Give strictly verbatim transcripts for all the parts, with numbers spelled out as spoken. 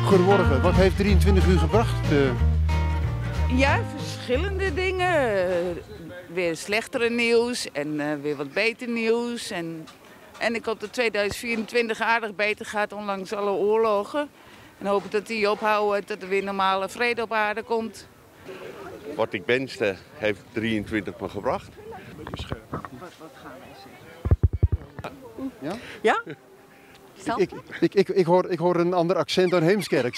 Goedemorgen, wat heeft drieëntwintig uur gebracht? Uh... Ja, verschillende dingen. Weer slechtere nieuws en uh, weer wat beter nieuws. En, en ik hoop dat tweeduizend vierentwintig aardig beter gaat, ondanks alle oorlogen. En hoop dat die ophouden, dat er weer normale vrede op aarde komt. Wat ik wenste, heeft drieëntwintig me gebracht. Wat, wat gaan wij zeggen? Ja? Ja? Ik, ik, ik, ik, hoor, ik hoor een ander accent dan Heemskerks.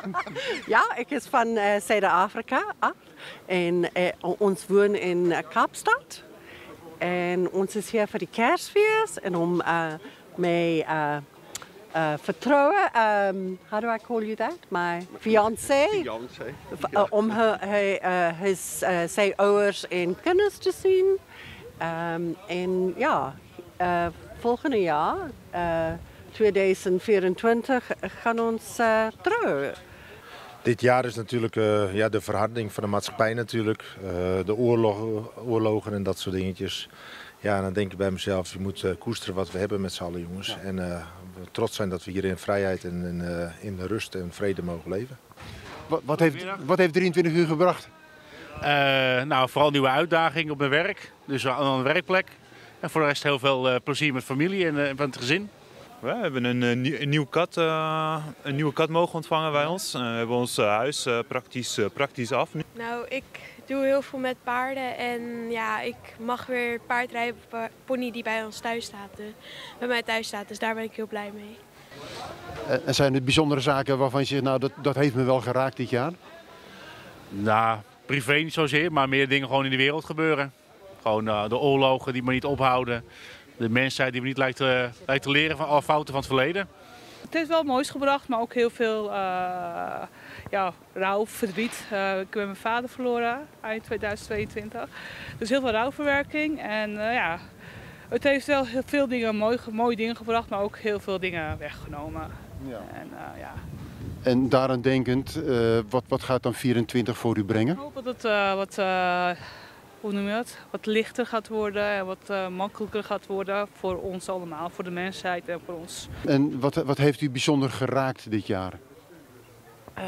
Ja, ik is van uh, Zuid-Afrika af. En uh, ons wonen in uh, Kaapstad. En ons is hier voor de kerstfeest. En om uh, mee uh, uh, vertrouwen, um, how do I call you that? My fiancé. Fiancé. Uh, om her, her, uh, his, uh, zijn ouders en kennis te zien. Um, en ja, uh, volgende jaar... Uh, tweeduizend vierentwintig gaan ons uh, trouwen. Dit jaar is natuurlijk uh, ja, de verharding van de maatschappij natuurlijk. Uh, de oorlogen, oorlogen en dat soort dingetjes. Ja, en dan denk ik bij mezelf, je moet uh, koesteren wat we hebben met z'n allen jongens. Ja. En uh, we trots zijn dat we hier in vrijheid en in, uh, in rust en vrede mogen leven. Wat, wat, heeft, wat heeft drieëntwintig uur gebracht? Uh, nou, vooral nieuwe uitdagingen op mijn werk. Dus aan een werkplek. En voor de rest heel veel uh, plezier met familie en uh, van het gezin. We hebben een, een, nieuw kat, uh, een nieuwe kat mogen ontvangen bij ons. Uh, we hebben ons uh, huis uh, praktisch, uh, praktisch af nu. Nou, ik doe heel veel met paarden en ja, ik mag weer paard rijden op een pony die bij ons thuis staat. Uh, bij mij thuis staat, dus daar ben ik heel blij mee. En zijn er bijzondere zaken waarvan je zegt, nou dat, dat heeft me wel geraakt dit jaar? Nou, privé niet zozeer, maar meer dingen gewoon in de wereld gebeuren. Gewoon uh, de oorlogen die maar niet ophouden. De mensheid die we niet lijkt te, lijkt te leren van alle fouten van het verleden. Het heeft wel moois gebracht, maar ook heel veel uh, ja, rouw, verdriet. Uh, ik heb mijn vader verloren eind tweeduizend tweeëntwintig. Dus heel veel rouwverwerking. En uh, ja, het heeft wel heel veel dingen, mooie, mooie dingen gebracht, maar ook heel veel dingen weggenomen. Ja. En, uh, ja. En daaraan denkend, uh, wat, wat gaat dan vierentwintig voor u brengen? Ik hoop dat het uh, wat... Uh, Hoe noem je dat? Wat lichter gaat worden en wat uh, makkelijker gaat worden voor ons allemaal, voor de mensheid en voor ons. En wat, wat heeft u bijzonder geraakt dit jaar? Uh,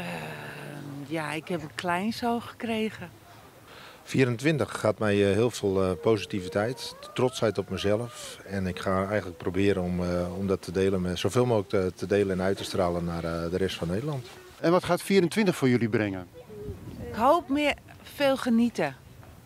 ja, ik heb een kleinzoon gekregen. vierentwintig gaat mij uh, heel veel uh, positiviteit, trotsheid op mezelf. En ik ga eigenlijk proberen om, uh, om dat te delen, met, zoveel mogelijk te, te delen en uit te stralen naar uh, de rest van Nederland. En wat gaat vierentwintig voor jullie brengen? Ik hoop meer veel genieten.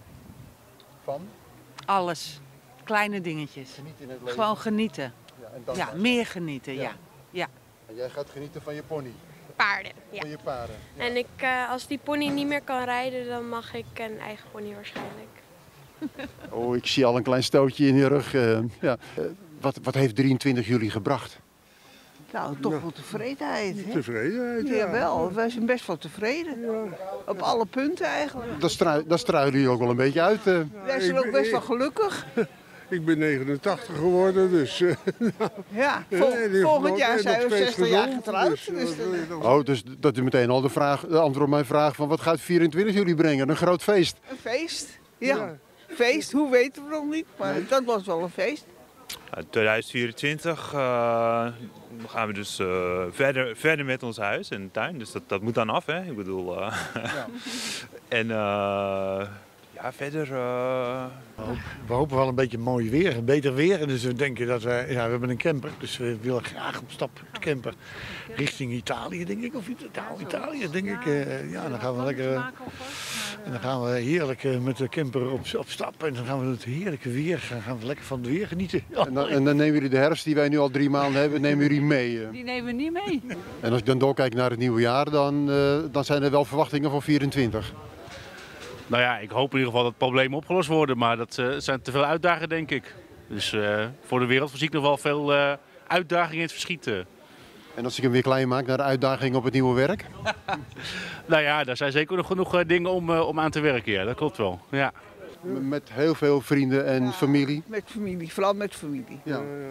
Van? Alles. Kleine dingetjes. Genieten in het leven. Gewoon genieten. Ja, en dan ja meer genieten, ja. Ja. ja. En jij gaat genieten van je pony? Paarden, ja. Van je paarden. Ja. En ik, uh, als die pony niet meer kan rijden, dan mag ik een eigen pony waarschijnlijk. Oh, ik zie al een klein stootje in je rug. Uh, ja. uh, wat, wat heeft drieëntwintig jullie gebracht? Nou, toch wel tevredenheid. Hè? Tevredenheid, ja. Jawel, wij zijn best wel tevreden. Ja. Op alle punten eigenlijk. Dat strui, struinen jullie ook wel een beetje uit. Uh. Wij zijn ook best wel gelukkig. Ik ben negenentachtig geworden, dus... Uh, ja, vol, volgend jaar zijn we zestig jaar getrouwd. Dus, dus, uh, oh, dus dat is meteen al de, vraag, de antwoord op mijn vraag van wat gaat vierentwintig jullie brengen? Een groot feest? Een feest, ja. ja. Feest, hoe weten we nog niet, maar nee. Dat was wel een feest. tweeduizend vierentwintig uh, gaan we dus uh, verder, verder met ons huis en tuin, dus dat, dat moet dan af, hè? Ik bedoel... Uh, ja. En uh, ja, verder... Uh... We hopen wel een beetje mooi weer, een beter weer. Dus we denken dat we... Ja, we hebben een camper, dus we willen graag op stap met de camper richting Italië, denk ik. Of Italië, Italië denk ik. Uh, ja, dan gaan we lekker... Uh, en dan gaan we heerlijk uh, met de camper op, op stap. En dan gaan we het heerlijke weer, dan gaan we lekker van het weer genieten. Ja. En, dan, en dan nemen jullie de herfst die wij nu al drie maanden hebben, nemen jullie mee? Uh. Die nemen we niet mee. En als ik dan doorkijk naar het nieuwe jaar, dan, uh, dan zijn er wel verwachtingen voor vierentwintig. Nou ja, ik hoop in ieder geval dat problemen opgelost worden, maar dat uh, zijn te veel uitdagingen, denk ik. Dus uh, voor de wereld zie ik nog wel veel uh, uitdagingen in het verschiet. Uh. En als ik hem weer klein maak naar de uitdaging op het nieuwe werk? Nou ja, daar zijn zeker nog genoeg uh, dingen om, uh, om aan te werken, ja, dat klopt wel. Ja. Met heel veel vrienden en ja, familie? Met familie, vooral met familie. Ja.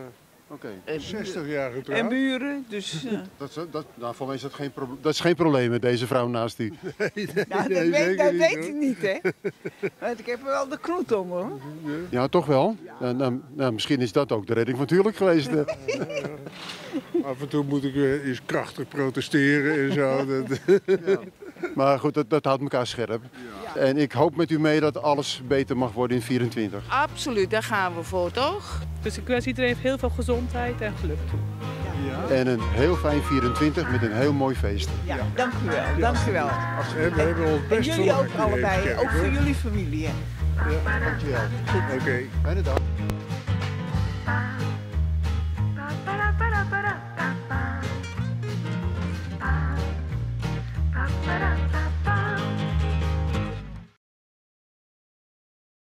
Oké. zestig jaar getrouwd. En buren, dus... Uh... Dat, is- dat, nou, voor mij is dat geen, proble- dat is geen probleem met deze vrouw naast u. Nee, nee, Nou, dat nee, weet, zeker dat niet, weet hoor. u niet, hè? Want ik heb wel de knoet om, hoor. Ja, toch wel? Ja, nou, nou, misschien is dat ook de redding van het huwelijk geweest. eh. Af en toe moet ik weer eens krachtig protesteren en zo. Dat, Ja. Maar goed, dat, dat houdt elkaar scherp. En ik hoop met u mee dat alles beter mag worden in vierentwintig. Absoluut, daar gaan we voor, toch? Dus ik wens iedereen heel veel gezondheid en geluk toe. En een heel fijn vierentwintig met een heel mooi feest. Ja, dank u wel, dank u wel. en we hebben ons En best jullie voor ook allebei, ook voor jullie familie. hè. Dankjewel. Oké. Fijne dag.